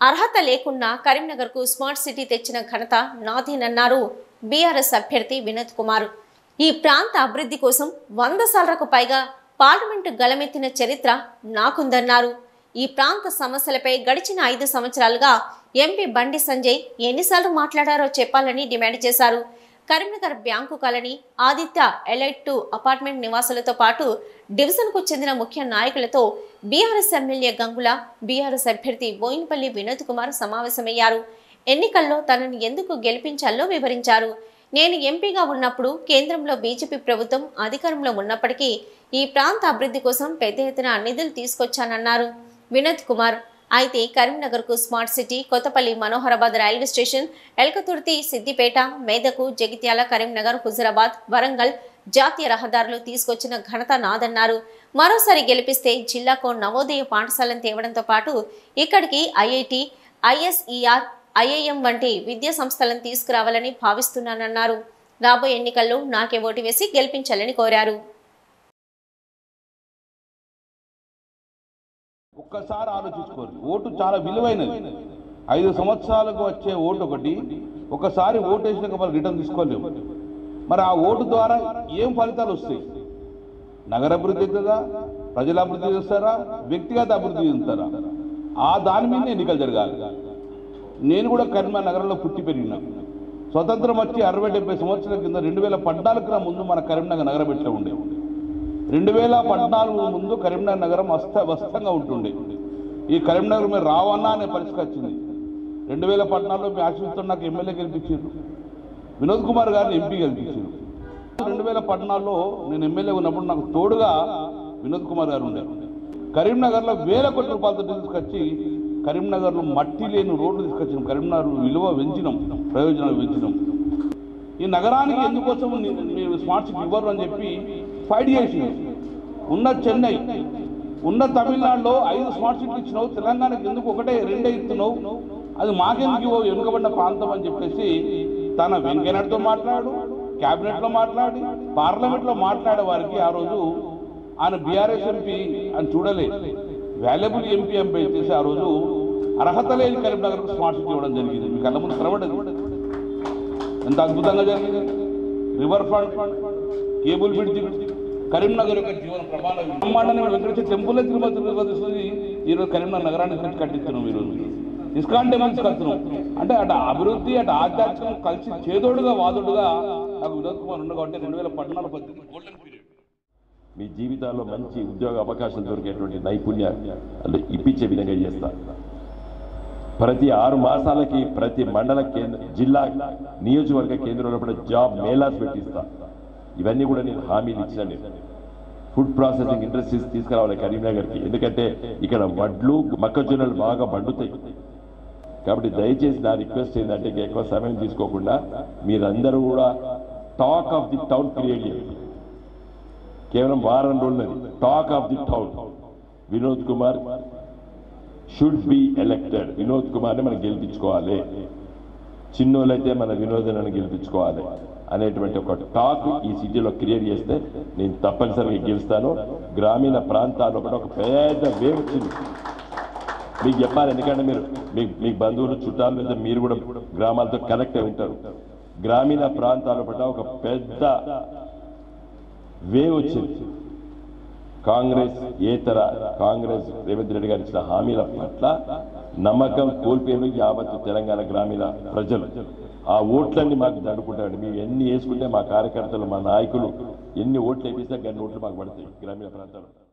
అర్హత లేకున్నా కరీంనగర్కు smart city తెచ్చిన ఘనత నాదేనన్నారు బీఆర్ఎస్ అభ్యర్థి వినోద్ కుమార్. ఈ ప్రాంత అభివృద్ధి కోసం 100 సార్లకు పైగా పార్లమెంటు గళమెత్తిన చరిత్ర నాకుందన్నారు. ఈ ప్రాంత సమస్యలపై గడిచిన 5 సంవత్సరాలుగా ఎంపీ బండి సంజయ్ ఎన్నిసార్లు మాట్లాడారో చెప్పాలని డిమాండ్ చేశారు. Karimnagar bank colony, Aditya elite 2 apartment నివాసులతో పాటు డివిజన్కు చెందిన ముఖ్య నాయకులతో బీఆర్ఎస్ ఎమ్మెల్యే గంగుల, బీఆర్ఎస్ అభ్యర్థి బోయినపల్లి వినోద్ కుమార్ సమావేశమయ్యారు. ఎన్నికల్లో తనను ఎందుకు గెలిపించాలో వివరించారు. నేను ఎంపీగా ఉన్నప్పుడు కేంద్రంలో బీజేపీ ప్రభుత్వం అధికారంలో ఉన్నప్పటికీ ఈ ప్రాంత అభివృద్ధి కోసం పెద్ద ఎత్తున నిధులు తీసుకొచ్చానన్నారు వినోద్ కుమార్. అయితే కరీంనగర్కు smart city, Kothapalli, Manoharabad railway station, Elkathurthi, Siddipet, Medak, Jagtial, Karimnagar, Huzurabad, Warangal జాతీయ రహదారులు తీసుకొచ్చిన ఘనత నాదన్నారు. మరోసారి గెలిపిస్తే జిల్లాకు నవోదయ పాఠశాలను తేవడంతో పాటు ఇక్కడికి ఐఐటి, ఐఎస్ఈఆర్, ఐఐఎం వంటి విద్యా సంస్థలను తీసుకురావాలని భావిస్తున్నానన్నారు. రాబోయే ఎన్నికల్లో నాకే ఓటు వేసి గెలిపించాలని కోరారు. ఒక్కసారి ఆలోచించుకోరు. ఓటు చాలా విలువైనది. 5 సంవత్సరాలకు వచ్చే ఓటు ఒకటి, ఒకసారి ఓటు వేసినాక వాళ్ళు రిటర్న్ తీసుకోలేము. మరి ఆ ఓటు ద్వారా ఏం ఫలితాలు వస్తాయి? నగర అభివృద్ధి అవుతుందా, ప్రజల అభివృద్ధి చేస్తారా, వ్యక్తిగత అభివృద్ధి చెందుతారా? ఆ దాని మీద ఎన్నికలు జరగాలి. నేను కూడా కరీంనగర్ నగరంలో పుట్టి పెరిగినా. స్వతంత్రం వచ్చి 60-70 సంవత్సరాల కింద 2014 ముందు మన కరీంనగర్ నగరం ఎట్లా ఉండే, 2014 ముందు కరీంనగర్ నగరం అస్తవ్యస్తంగా ఉంటుండే. ఈ కరీంనగర్ మీరు రావన్నా అనే పరిస్థితి వచ్చింది. 2014లో మీ ఆశీస్సుతో నాకు ఎమ్మెల్యే గెలిపించారు, వినోద్ కుమార్ గారిని ఎంపీ గెలిపించారు. 2014లో నేను ఎమ్మెల్యే ఉన్నప్పుడు నాకు తోడుగా వినోద్ కుమార్ గారు ఉండేవారు. కరీంనగర్లో వేల కోట్ల రూపాయలతో తీసుకొచ్చి కరీంనగర్లో మట్టి లేని రోడ్లు తీసుకొచ్చినాం. కరీంనగర్ విలువ పెంచినాం, ప్రయోజనాలు పెంచినాం. ఈ నగరానికి ఎందుకోసం మీరు స్మార్ట్ సిటీ ఇవ్వరు అని చెప్పి ఫైట్ చేసి ఉన్న చెన్నై, ఉన్న తమిళనాడులో 5 స్మార్ట్ సిటీలు ఇచ్చినావు, తెలంగాణకి ఎందుకు 1-2 ఇస్తున్నావు, అది మాకెందుకు వెనుకబడిన ప్రాంతం అని చెప్పేసి తన వెంకయ్యనాయుడుతో మాట్లాడు, క్యాబినెట్లో మాట్లాడి, పార్లమెంట్లో మాట్లాడే వారికి ఆ రోజు ఆయన బీఆర్ఎస్ ఎంపీ అని చూడలే, వాల్యుబుల్ ఎంపీ చేసి ఆ రోజు అర్హత లేని కరీంనగర్కు స్మార్ట్ సిటీ ఇవ్వడం జరిగింది. మీ కళ్ళ ముందు కనబడదు ఎంత అద్భుతంగా జరిగింది. River front, cable bridge, Karimnagar యొక్క జీవన ప్రమాణం బ్రహ్మాండాన్ని వెంకటేశ్వర టెంపుల్ తిరుపతి ఈరోజు కరీంనగర్ నగరాన్ని కట్టిస్తున్నాం. ఈరోజు ఇస్కాన్ టెంపుల్స్ కడుతున్నాం. అంటే అటు అభివృద్ధి, అటు ఆధ్యాత్మికం కలిసి చేదోడుగా వాదుడుగా నాకు వినోద్ కుమార్ ఉన్న కాబట్టి 2014 గోల్డెన్ పీరియడ్. మీ జీవితాల్లో మంచి ఉద్యోగ అవకాశం దొరికేటువంటి నైపుణ్యాలు ఇప్పించే విధంగా చేస్తా. ప్రతి 6 మాసాలకి ప్రతి మండల కేంద్ర, జిల్లా, నియోజకవర్గ కేంద్రంలో జాబ్ మేళాస్ పెట్టిస్తా. ఇవన్నీ కూడా నేను హామీలు ఇచ్చిన. నేను ఫుడ్ ప్రాసెసింగ్ ఇండస్ట్రీస్ తీసుకురావాలి కరీంనగర్కి. ఎందుకంటే ఇక్కడ వడ్లు, మొక్కజొన్నలు బాగా పండుతాయి. కాబట్టి దయచేసి నా రిక్వెస్ట్ ఏంటంటే ఎక్కువ సమయం తీసుకోకుండా మీరందరూ కూడా talk of the town create చేయండి. కేవలం వారం రోజులది talk of the town. Vinod Kumar should be elected. Vinod కుమార్ని మనం గెలిపించుకోవాలి. చిన్నోళ్ళైతే మన వినోదనని గెలిపించుకోవాలి అనేటువంటి ఒక టాక్ ఈ సిటీలో క్రియేట్ చేస్తే నేను తప్పనిసరిగా గెలుస్తాను. గ్రామీణ ప్రాంతాల్లో కూడా ఒక పెద్ద వేవ్ వచ్చింది మీకు చెప్పాలి. ఎందుకంటే మీకు బంధువులు, చుట్టాలు లేదా మీరు కూడా గ్రామాలతో కనెక్ట్ అయి ఉంటారు. గ్రామీణ ప్రాంతాల్లో కూడా ఒక పెద్ద వేవ్ వచ్చింది. కాంగ్రెస్ కాంగ్రెస్ రేవంత్ రెడ్డి గారు ఇచ్చిన హామీల పట్ల నమ్మకం కోల్పోయారు యావత్తు తెలంగాణ గ్రామీణ ప్రజలు. ఆ ఓట్లన్నీ మాకు దండుకుంటామండి. మేము ఎన్ని వేసుకుంటే మా కార్యకర్తలు, మా నాయకులు ఎన్ని ఓట్లు వేపిస్తే అన్ని ఓట్లు మాకు పడతాయి గ్రామీణ ప్రాంతాల్లో.